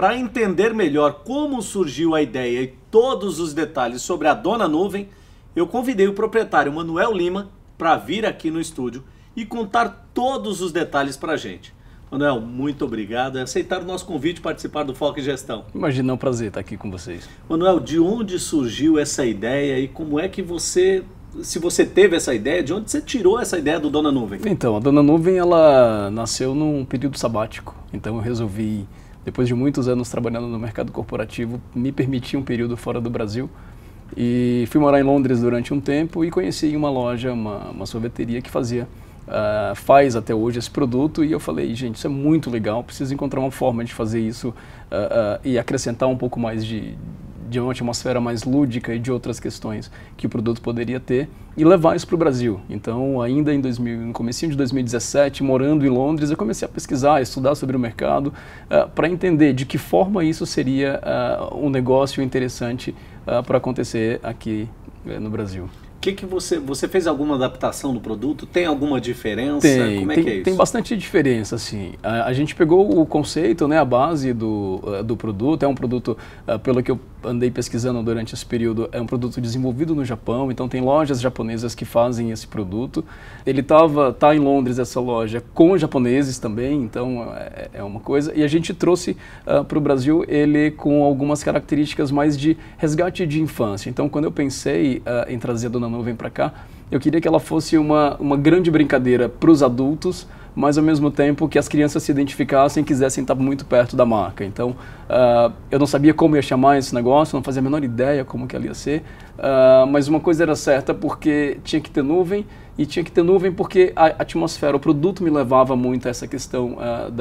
Para entender melhor como surgiu a ideia e todos os detalhes sobre a Dona Nuvem, eu convidei o proprietário Manuel Lima para vir aqui no estúdio e contar todos os detalhes para a gente. Manuel, muito obrigado em aceitar o nosso convite para participar do Foco em Gestão. Imagina, é um prazer estar aqui com vocês. Manuel, de onde surgiu essa ideia e como é que você, se você teve essa ideia, de onde você tirou essa ideia do Dona Nuvem? Então, a Dona Nuvem, ela nasceu num período sabático, então eu resolvi, depois de muitos anos trabalhando no mercado corporativo, me permitir um período fora do Brasil e fui morar em Londres durante um tempo e conheci uma loja, uma sorveteria que faz até hoje esse produto e eu falei, gente, isso é muito legal, preciso encontrar uma forma de fazer isso e acrescentar um pouco mais de uma atmosfera mais lúdica e de outras questões que o produto poderia ter e levar isso para o Brasil. Então, ainda no comecinho de 2017, morando em Londres, eu comecei a pesquisar, a estudar sobre o mercado para entender de que forma isso seria um negócio interessante para acontecer aqui no Brasil. Que você fez alguma adaptação do produto? Tem alguma diferença? Como é que é isso? Tem bastante diferença, sim. A gente pegou o conceito, né, a base do produto. É um produto, pelo que eu andei pesquisando durante esse período, é um produto desenvolvido no Japão, então tem lojas japonesas que fazem esse produto. Ele tá em Londres, essa loja, com japoneses também, então é uma coisa. E a gente trouxe para o Brasil ele com algumas características mais de resgate de infância. Então, quando eu pensei em trazer a Dona Nuvem para cá, eu queria que ela fosse uma grande brincadeira para os adultos, mas ao mesmo tempo que as crianças se identificassem e quisessem estar muito perto da marca. Então, eu não sabia como ia chamar esse negócio, não fazia a menor ideia como que ela ia ser, mas uma coisa era certa, porque tinha que ter nuvem, e tinha que ter nuvem porque a atmosfera, o produto me levava muito a essa questão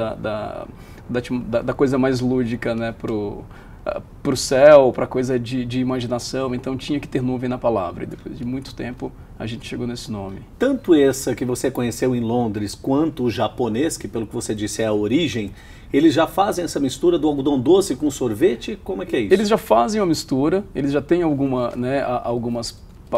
da coisa mais lúdica, né, para o céu, para coisa de imaginação, então tinha que ter nuvem na palavra. E depois de muito tempo a gente chegou nesse nome. Tanto essa que você conheceu em Londres, quanto o japonês, que pelo que você disse é a origem, eles já fazem essa mistura do algodão doce com sorvete? Como é que é isso? Eles já fazem a mistura, eles já têm algumas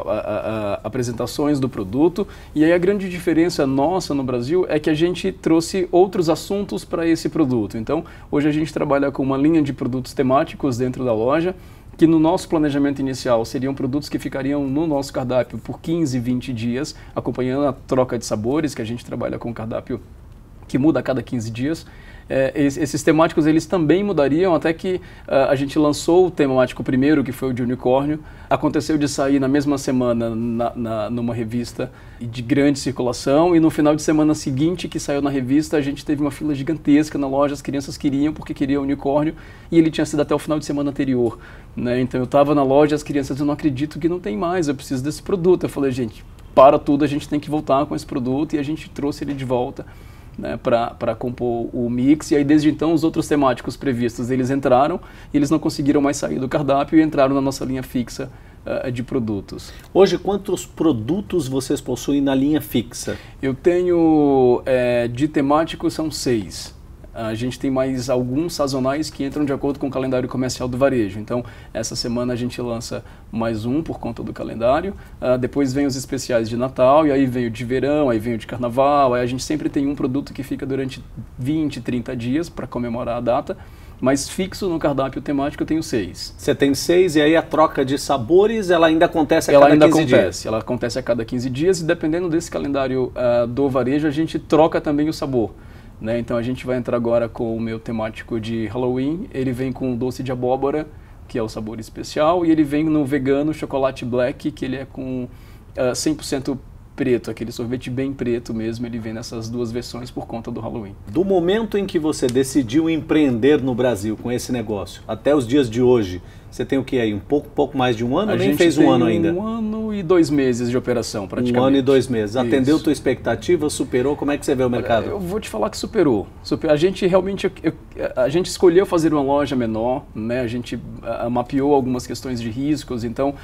apresentações do produto, e aí a grande diferença nossa no Brasil é que a gente trouxe outros assuntos para esse produto. Então, hoje a gente trabalha com uma linha de produtos temáticos dentro da loja, que no nosso planejamento inicial seriam produtos que ficariam no nosso cardápio por 15, 20 dias, acompanhando a troca de sabores, que a gente trabalha com um cardápio que muda a cada 15 dias. Esses temáticos eles também mudariam, até que a gente lançou o temático primeiro, que foi o de unicórnio. Aconteceu de sair na mesma semana numa revista de grande circulação, e no final de semana seguinte que saiu na revista, a gente teve uma fila gigantesca na loja, as crianças queriam porque queriam unicórnio, e ele tinha sido até o final de semana anterior, né? Então eu estava na loja, as crianças, eu não acredito que não tem mais, eu preciso desse produto. Eu falei, gente, para tudo, a gente tem que voltar com esse produto, e a gente trouxe ele de volta, né, para compor o mix. E aí desde então os outros temáticos previstos eles entraram, e eles não conseguiram mais sair do cardápio e entraram na nossa linha fixa de produtos. Hoje, quantos produtos vocês possuem na linha fixa? Eu tenho, de temáticos são 6. A gente tem mais alguns sazonais que entram de acordo com o calendário comercial do varejo. Então, essa semana a gente lança mais um por conta do calendário. Depois vem os especiais de Natal, e aí vem o de verão, aí vem o de carnaval. Aí a gente sempre tem um produto que fica durante 20, 30 dias para comemorar a data. Mas fixo no cardápio temático eu tenho 6. Você tem 6, e aí a troca de sabores ela ainda acontece a cada 15 dias? Ela acontece a cada 15 dias, e dependendo desse calendário do varejo, a gente troca também o sabor, né? Então a gente vai entrar agora com o meu temático de Halloween. Ele vem com doce de abóbora, que é o sabor especial, e ele vem no vegano chocolate black, que ele é com 100% preto, aquele sorvete bem preto mesmo. Ele vem nessas duas versões por conta do Halloween. Do momento em que você decidiu empreender no Brasil com esse negócio até os dias de hoje, você tem o que aí? Um pouco mais de um ano? Nem fez um ano ainda? 1 ano e 2 meses de operação, praticamente. 1 ano e 2 meses. Atendeu Isso. tua expectativa? Superou? Como é que você vê o mercado? Eu vou te falar que superou. A gente realmente, a gente escolheu fazer uma loja menor, né? A gente mapeou algumas questões de riscos, então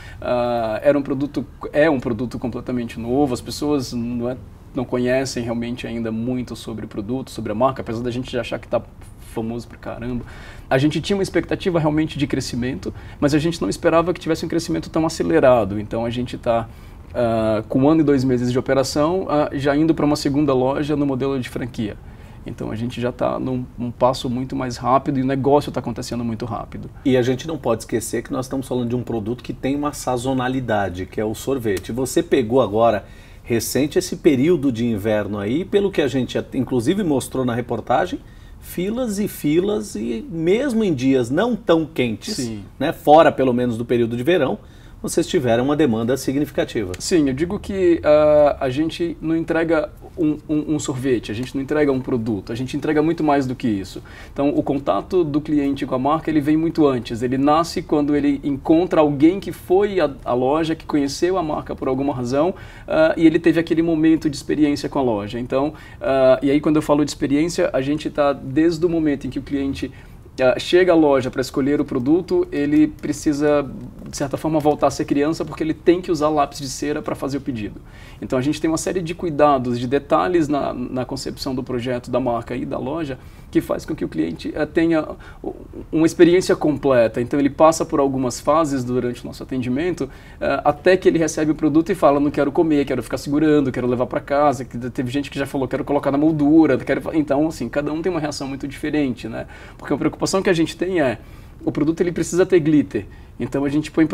é um produto completamente novo. As pessoas não conhecem realmente ainda muito sobre o produto, sobre a marca, apesar da gente já achar que está famoso pra caramba. A gente tinha uma expectativa realmente de crescimento, mas a gente não esperava que tivesse um crescimento tão acelerado. Então a gente está com 1 ano e 2 meses de operação, já indo para uma segunda loja no modelo de franquia. Então a gente já está num passo muito mais rápido e o negócio está acontecendo muito rápido. E a gente não pode esquecer que nós estamos falando de um produto que tem uma sazonalidade, que é o sorvete. Você pegou agora, recente, esse período de inverno aí, pelo que a gente inclusive mostrou na reportagem, filas e filas, e mesmo em dias não tão quentes, né, fora pelo menos do período de verão, vocês tiveram uma demanda significativa. Sim, eu digo que a gente não entrega um sorvete, a gente não entrega um produto, a gente entrega muito mais do que isso. Então, o contato do cliente com a marca, ele vem muito antes. Ele nasce quando ele encontra alguém que foi à loja, que conheceu a marca por alguma razão, e ele teve aquele momento de experiência com a loja. Então, e aí quando eu falo de experiência, a gente está desde o momento em que o cliente chega à loja para escolher o produto, ele precisa, de certa forma, voltar a ser criança, porque ele tem que usar lápis de cera para fazer o pedido. Então a gente tem uma série de cuidados, de detalhes na concepção do projeto da marca e da loja, que faz com que o cliente tenha uma experiência completa. Então ele passa por algumas fases durante o nosso atendimento, até que ele recebe o produto e fala, não quero comer, quero ficar segurando, quero levar para casa. Teve gente que já falou, quero colocar na moldura. Então, assim, cada um tem uma reação muito diferente, né? Porque a preocupação que a gente tem é, o produto ele precisa ter glitter. Então a gente põe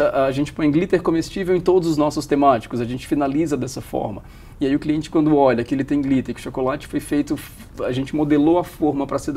glitter comestível em todos os nossos temáticos, a gente finaliza dessa forma. E aí o cliente, quando olha que ele tem glitter, que o chocolate foi feito, a gente modelou a forma para ser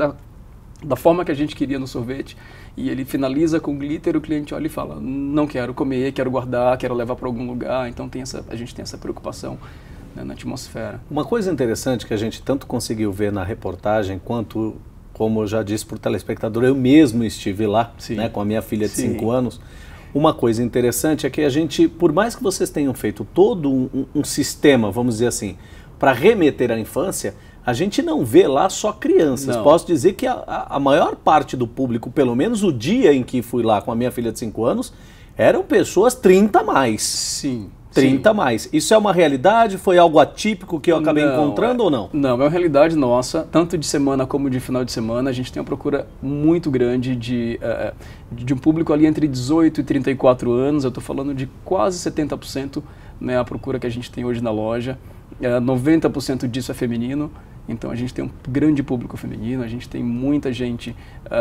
da forma que a gente queria no sorvete, e ele finaliza com glitter, o cliente olha e fala, não quero comer, quero guardar, quero levar para algum lugar. Então a gente tem essa preocupação, né, na atmosfera. Uma coisa interessante que a gente tanto conseguiu ver na reportagem, quanto, como eu já disse para o telespectador, eu mesmo estive lá, né, com a minha filha de 5 anos. Uma coisa interessante é que a gente, por mais que vocês tenham feito todo um sistema, vamos dizer assim, para remeter à infância, a gente não vê lá só crianças. Não. Posso dizer que a maior parte do público, pelo menos o dia em que fui lá com a minha filha de 5 anos, eram pessoas 30 a mais. Sim. 30 a mais. Isso é uma realidade? Foi algo atípico que eu acabei encontrando ou não? Não, é uma realidade nossa, tanto de semana como de final de semana. A gente tem uma procura muito grande de um público ali entre 18 e 34 anos. Eu estou falando de quase 70%, né, a procura que a gente tem hoje na loja. 90% disso é feminino. Então a gente tem um grande público feminino, a gente tem muita gente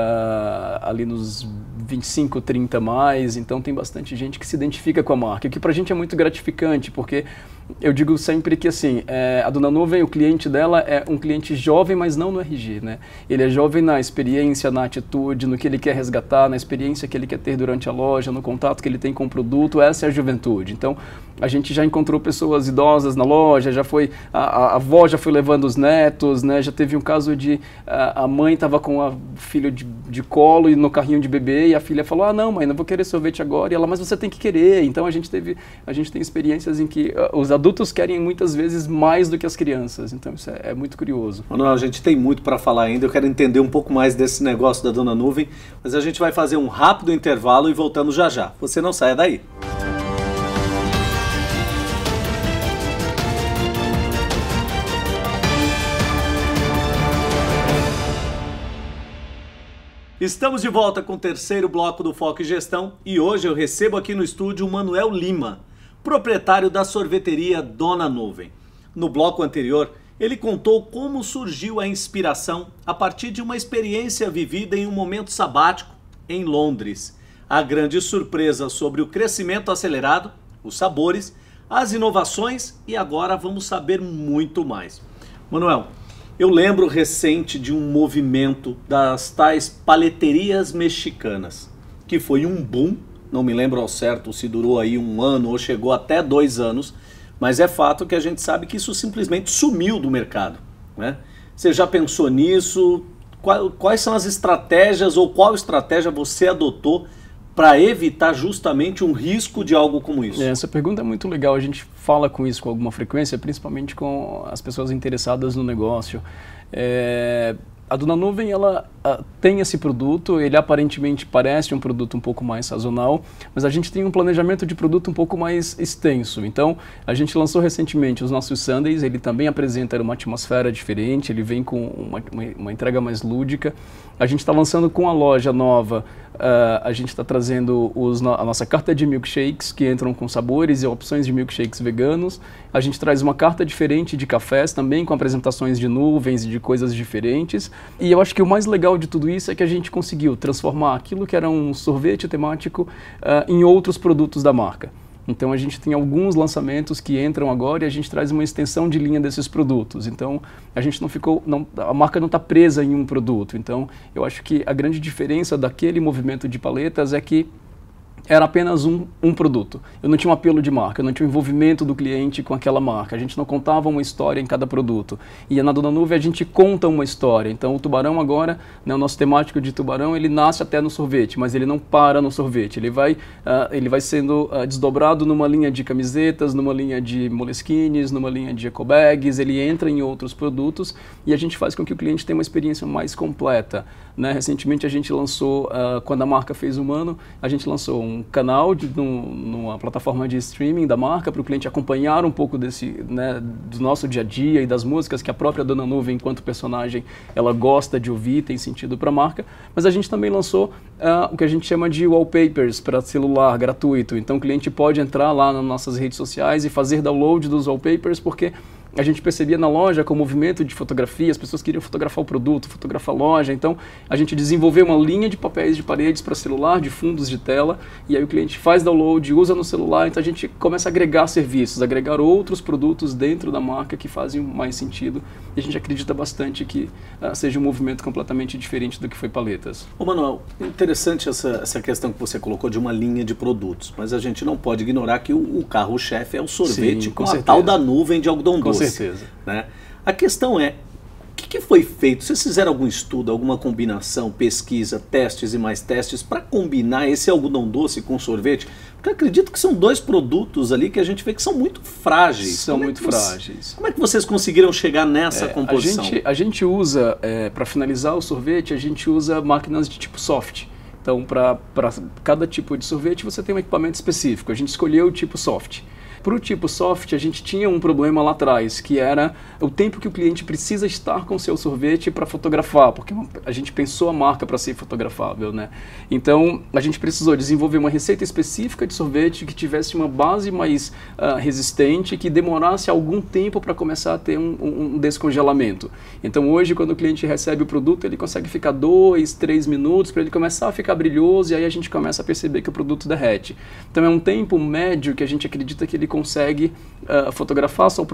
ali nos 25, 30 mais, então tem bastante gente que se identifica com a marca, o que pra gente é muito gratificante, porque eu digo sempre que assim, a Dona Nuvem, o cliente dela é um cliente jovem, mas não no RG, né? Ele é jovem na experiência, na atitude, no que ele quer resgatar, na experiência que ele quer ter durante a loja, no contato que ele tem com o produto, essa é a juventude. Então a gente já encontrou pessoas idosas na loja, já foi, a avó já foi levando os netos, né? Já teve um caso de a mãe estava com o filho de colo e no carrinho de bebê, e a filha falou, não mãe, não vou querer sorvete agora, e ela, mas você tem que querer. Então a gente tem experiências em que os adultos querem muitas vezes mais do que as crianças, então isso é muito curioso. Manuel, a gente tem muito para falar ainda, eu quero entender um pouco mais desse negócio da Dona Nuvem, mas a gente vai fazer um rápido intervalo e voltamos já já. Você não saia daí. Estamos de volta com o terceiro bloco do Foco e Gestão e hoje eu recebo aqui no estúdio o Manuel Lima, proprietário da sorveteria Dona Nuvem. No bloco anterior, ele contou como surgiu a inspiração a partir de uma experiência vivida em um momento sabático em Londres. A grande surpresa sobre o crescimento acelerado, os sabores, as inovações e agora vamos saber muito mais. Manuel, eu lembro recente de um movimento das tais paleterias mexicanas, que foi um boom, não me lembro ao certo se durou aí 1 ano ou chegou até 2 anos, mas é fato que a gente sabe que isso simplesmente sumiu do mercado, né? Você já pensou nisso? Quais são as estratégias ou qual estratégia você adotou para evitar justamente um risco de algo como isso? Essa pergunta é muito legal, a gente fala com isso com alguma frequência, principalmente com as pessoas interessadas no negócio. A Dona Nuvem, ela tem esse produto, ele aparentemente parece um produto um pouco mais sazonal, mas a gente tem um planejamento de produto um pouco mais extenso. Então, a gente lançou recentemente os nossos sundaes, ele também apresenta uma atmosfera diferente, ele vem com uma entrega mais lúdica. A gente está lançando com a loja nova, a gente está trazendo a nossa carta de milkshakes, que entram com sabores e opções de milkshakes veganos. A gente traz uma carta diferente de cafés, também com apresentações de nuvens e de coisas diferentes. E eu acho que o mais legal de tudo isso é que a gente conseguiu transformar aquilo que era um sorvete temático em outros produtos da marca. Então a gente tem alguns lançamentos que entram agora e a gente traz uma extensão de linha desses produtos. Então a gente a marca não está presa em um produto. Então eu acho que a grande diferença daquele movimento de paletas é que era apenas um produto. Eu não tinha um apelo de marca, eu não tinha um envolvimento do cliente com aquela marca. A gente não contava uma história em cada produto. E na Dona Nuvem a gente conta uma história. Então o tubarão agora, né, o nosso temático de tubarão, ele nasce até no sorvete, mas ele não para no sorvete. Ele vai sendo desdobrado numa linha de camisetas, numa linha de moleskines, numa linha de ecobags. Ele entra em outros produtos e a gente faz com que o cliente tenha uma experiência mais completa. Né? Recentemente a gente lançou, quando a marca fez um ano, a gente lançou um canal numa plataforma de streaming da marca para o cliente acompanhar um pouco do nosso dia a dia e das músicas que a própria Dona Nuvem, enquanto personagem, ela gosta de ouvir, tem sentido para a marca. Mas a gente também lançou o que a gente chama de wallpapers para celular gratuito. Então o cliente pode entrar lá nas nossas redes sociais e fazer download dos wallpapers, porque a gente percebia na loja com o movimento de fotografia, as pessoas queriam fotografar o produto, fotografar a loja, então a gente desenvolveu uma linha de papéis de paredes para celular, de fundos de tela, e aí o cliente faz download, usa no celular, então a gente começa a agregar serviços, agregar outros produtos dentro da marca que fazem mais sentido, e a gente acredita bastante que seja um movimento completamente diferente do que foi paletas. Ô Manuel, interessante essa questão que você colocou de uma linha de produtos, mas a gente não pode ignorar que o carro-chefe é o sorvete. Sim, com a tal da nuvem de algodão doce. Com certeza. Né? A questão é, o que foi feito? Vocês fizeram algum estudo, alguma combinação, pesquisa, testes e mais testes para combinar esse algodão doce com sorvete? Porque eu acredito que são dois produtos ali que a gente vê que são muito frágeis. São muito frágeis. Como é que vocês conseguiram chegar nessa composição? A gente usa, para finalizar o sorvete, a gente usa máquinas de tipo soft. Então, para cada tipo de sorvete, você tem um equipamento específico. A gente escolheu o tipo soft. Para o tipo soft, a gente tinha um problema lá atrás, que era o tempo que o cliente precisa estar com o seu sorvete para fotografar, porque a gente pensou a marca para ser fotografável, né? Então, a gente precisou desenvolver uma receita específica de sorvete que tivesse uma base mais resistente, que demorasse algum tempo para começar a ter um descongelamento. Então, hoje, quando o cliente recebe o produto, ele consegue ficar 2, 3 minutos para ele começar a ficar brilhoso, e aí a gente começa a perceber que o produto derrete. Então, é um tempo médio que a gente acredita que ele consegue fotografar só o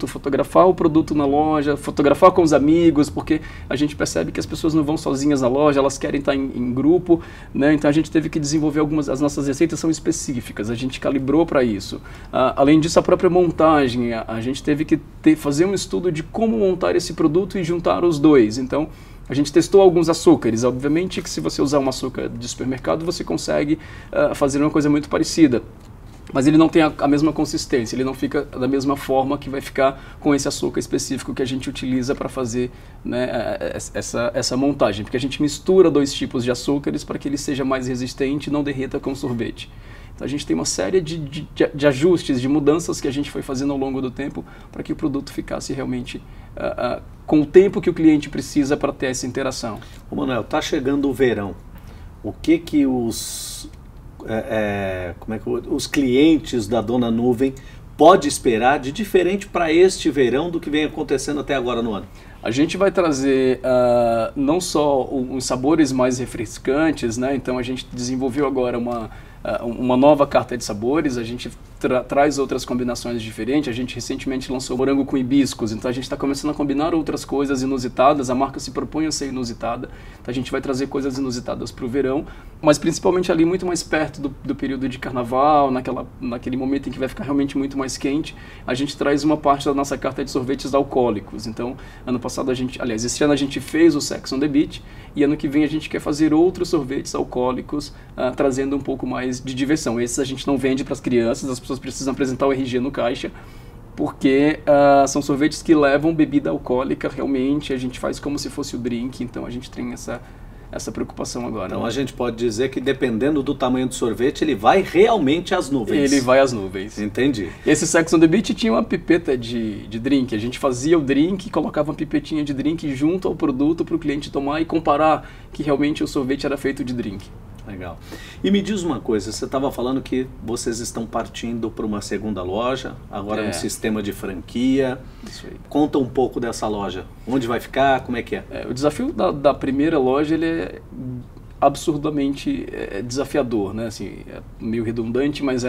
produto na loja, fotografar com os amigos, porque a gente percebe que as pessoas não vão sozinhas na loja, elas querem estar em grupo, né? Então a gente teve que desenvolver as nossas receitas são específicas, a gente calibrou para isso. Além disso, a própria montagem, a gente teve que fazer um estudo de como montar esse produto e juntar os dois. Então, a gente testou alguns açúcares. Obviamente que se você usar um açúcar de supermercado, você consegue fazer uma coisa muito parecida. Mas ele não tem a mesma consistência, ele não fica da mesma forma que vai ficar com esse açúcar específico que a gente utiliza para fazer, né, essa montagem. Porque a gente mistura dois tipos de açúcares para que ele seja mais resistente e não derreta com sorvete. Então a gente tem uma série de ajustes, de mudanças que a gente foi fazendo ao longo do tempo para que o produto ficasse realmente com o tempo que o cliente precisa para ter essa interação. Ô Manuel, está chegando o verão. O que os clientes da Dona Nuvem pode esperar de diferente para este verão do que vem acontecendo até agora no ano? A gente vai trazer não só os sabores mais refrescantes, né? Então a gente desenvolveu agora uma nova carta de sabores, a gente traz outras combinações diferentes, a gente recentemente lançou morango com hibiscos, então a gente está começando a combinar outras coisas inusitadas, a marca se propõe a ser inusitada, então a gente vai trazer coisas inusitadas para o verão, mas principalmente ali muito mais perto do período de carnaval, naquele momento em que vai ficar realmente muito mais quente, a gente traz uma parte da nossa carta de sorvetes alcoólicos. Então, ano passado esse ano a gente fez o Sex on the Beach, e ano que vem a gente quer fazer outros sorvetes alcoólicos, trazendo um pouco mais de diversão. Esses a gente não vende para as crianças, as pessoas precisam apresentar o RG no caixa, porque são sorvetes que levam bebida alcoólica realmente, a gente faz como se fosse o drink, então a gente tem essa preocupação agora. Então a gente pode dizer que dependendo do tamanho do sorvete, ele vai realmente às nuvens. Ele vai às nuvens. Entendi. Esse Sex on the Beach tinha uma pipeta de drink, a gente fazia o drink, colocava uma pipetinha de drink junto ao produto para o cliente tomar e comparar que realmente o sorvete era feito de drink. Legal. E me diz uma coisa, você estava falando que vocês estão partindo para uma segunda loja, agora um sistema de franquia. Isso aí. Conta um pouco dessa loja. Onde vai ficar? Como é que é? O desafio da primeira loja ele é absurdamente desafiador, né? Assim, é meio redundante, mas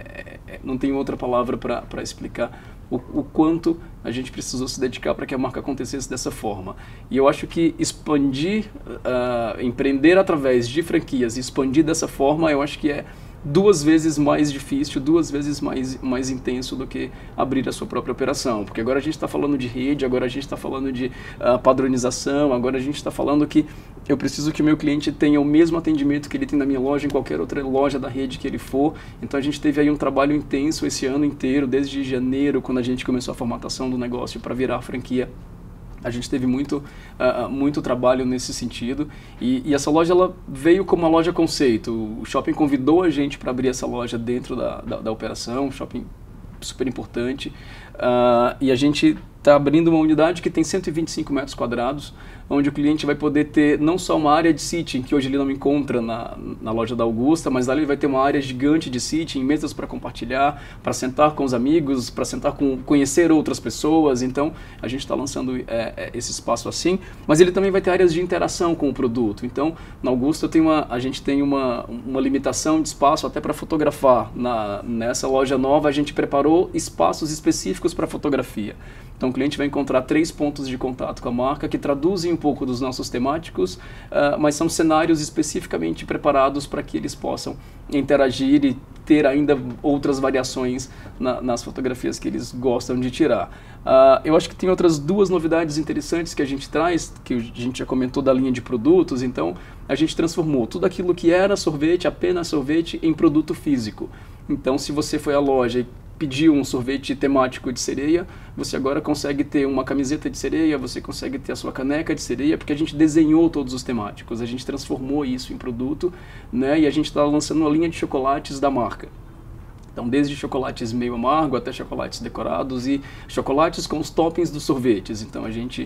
não tem outra palavra para explicar o quanto a gente precisou se dedicar para que a marca acontecesse dessa forma. E eu acho que expandir, empreender através de franquias e expandir dessa forma, eu acho que é 2 vezes mais difícil, 2 vezes mais intenso do que abrir a sua própria operação. Porque agora a gente está falando de rede, agora a gente está falando de padronização, agora a gente está falando que eu preciso que o meu cliente tenha o mesmo atendimento que ele tem na minha loja, em qualquer outra loja da rede que ele for. Então a gente teve aí um trabalho intenso esse ano inteiro, desde janeiro, quando a gente começou a formatação do negócio para virar a franquia. A gente teve muito trabalho nesse sentido e essa loja ela veio como uma loja conceito. O shopping convidou a gente para abrir essa loja dentro da operação, um shopping super importante. E a gente está abrindo uma unidade que tem 125 metros quadrados, onde o cliente vai poder ter não só uma área de sitting, que hoje ele não encontra na loja da Augusta, mas lá ele vai ter uma área gigante de sitting, mesas para compartilhar, para sentar com os amigos, para sentar conhecer outras pessoas. Então, a gente está lançando esse espaço assim, mas ele também vai ter áreas de interação com o produto. Então, na Augusta a gente tem uma limitação de espaço até para fotografar. Nessa loja nova, a gente preparou espaços específicos para fotografia. Então o cliente vai encontrar 3 pontos de contato com a marca que traduzem um pouco dos nossos temáticos, mas são cenários especificamente preparados para que eles possam interagir e ter ainda outras variações nas fotografias que eles gostam de tirar. Eu acho que tem outras 2 novidades interessantes que a gente traz, que a gente já comentou da linha de produtos. Então a gente transformou tudo aquilo que era sorvete, apenas sorvete, em produto físico. Então se você foi à loja e pediu um sorvete temático de sereia, você agora consegue ter uma camiseta de sereia, você consegue ter a sua caneca de sereia, porque a gente desenhou todos os temáticos, a gente transformou isso em produto, né? E a gente está lançando uma linha de chocolates da marca. Então, desde chocolates meio amargo até chocolates decorados e chocolates com os toppings dos sorvetes. Então, a gente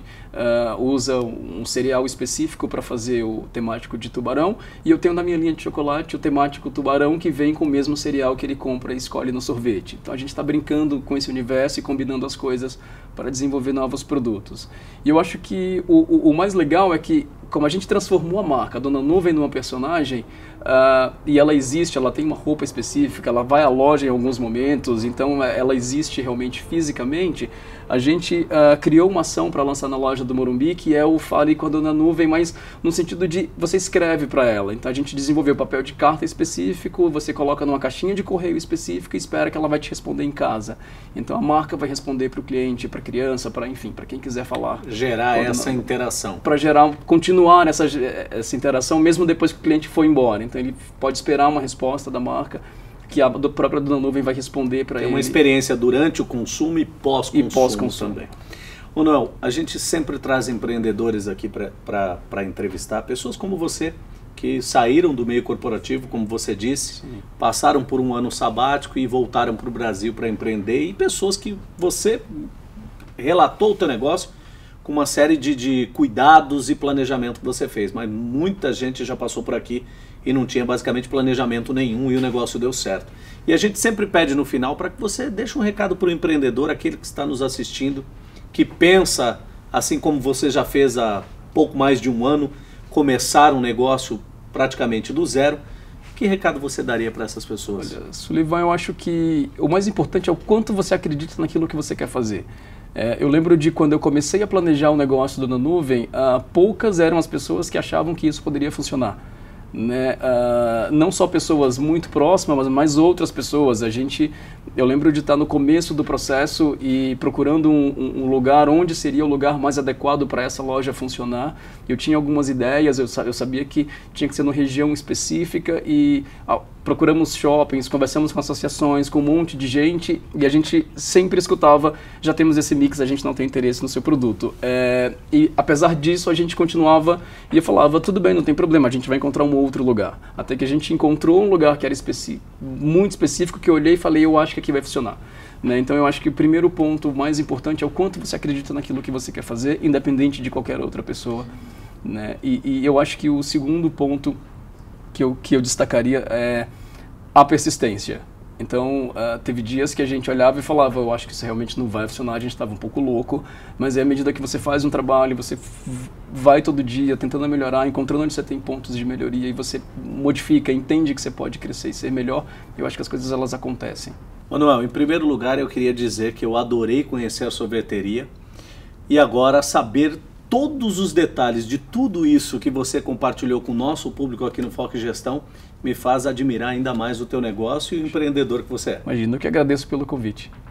usa um cereal específico para fazer o temático de tubarão. E eu tenho na minha linha de chocolate o temático tubarão que vem com o mesmo cereal que ele compra e escolhe no sorvete. Então, a gente está brincando com esse universo e combinando as coisas para desenvolver novos produtos. E eu acho que o mais legal é que, como a gente transformou a marca, a Dona Nuvem, numa personagem, e ela existe, ela tem uma roupa específica, ela vai à loja em alguns momentos, então ela existe realmente fisicamente, a gente criou uma ação para lançar na loja do Morumbi, que é o Fale com a Dona Nuvem, mas no sentido de você escreve para ela. Então a gente desenvolveu papel de carta específico, você coloca numa caixinha de correio específica e espera que ela vai te responder em casa. Então a marca vai responder para o cliente, para a criança, para enfim, para quem quiser falar. Gerar essa interação. Para continuar essa interação mesmo depois que o cliente for embora. Então ele pode esperar uma resposta da marca, que a própria Dona Nuvem vai responder para ele. É uma experiência durante o consumo e pós-consumo também. Ô Noel, a gente sempre traz empreendedores aqui para entrevistar, pessoas como você, que saíram do meio corporativo, como você disse, sim, passaram por um ano sabático e voltaram para o Brasil para empreender, e pessoas que você relatou o teu negócio com uma série de cuidados e planejamento que você fez, mas muita gente já passou por aqui e não tinha basicamente planejamento nenhum e o negócio deu certo. E a gente sempre pede no final para que você deixe um recado para o empreendedor, aquele que está nos assistindo, que pensa, assim como você já fez há pouco mais de um ano, começar um negócio praticamente do zero. Que recado você daria para essas pessoas? Olha, Sullivan, eu acho que o mais importante é o quanto você acredita naquilo que você quer fazer. Eu lembro de quando eu comecei a planejar o negócio do Na Nuvem, poucas eram as pessoas que achavam que isso poderia funcionar. Né? Não só pessoas muito próximas, mas outras pessoas. Eu lembro de estar no começo do processo e procurando um lugar onde seria o lugar mais adequado para essa loja funcionar. Eu tinha algumas ideias, eu sabia que tinha que ser numa região específica e procuramos shoppings, conversamos com associações, com um monte de gente, e a gente sempre escutava, já temos esse mix, a gente não tem interesse no seu produto. E apesar disso, a gente continuava e eu falava, tudo bem, não tem problema, a gente vai encontrar um outro lugar. Até que a gente encontrou um lugar que era muito específico, que eu olhei e falei, eu acho que aqui vai funcionar. Né? Então eu acho que o primeiro ponto mais importante é o quanto você acredita naquilo que você quer fazer, independente de qualquer outra pessoa. Né? E eu acho que o segundo ponto que eu destacaria é a persistência. Então, teve dias que a gente olhava e falava, eu acho que isso realmente não vai funcionar, a gente estava um pouco louco, mas à medida que você faz um trabalho, você vai todo dia tentando melhorar, encontrando onde você tem pontos de melhoria e você modifica, entende que você pode crescer e ser melhor, eu acho que as coisas elas acontecem. Manuel, em primeiro lugar eu queria dizer que eu adorei conhecer a sorveteria e agora saber todos os detalhes de tudo isso que você compartilhou com o nosso público aqui no Foco em Gestão me faz admirar ainda mais o teu negócio e o empreendedor que você é. Imagina, eu que agradeço pelo convite.